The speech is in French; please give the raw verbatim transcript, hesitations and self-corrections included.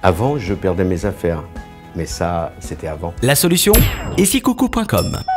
Avant, je perdais mes affaires. Mais ça, c'était avant. La solution, ici coucou point com.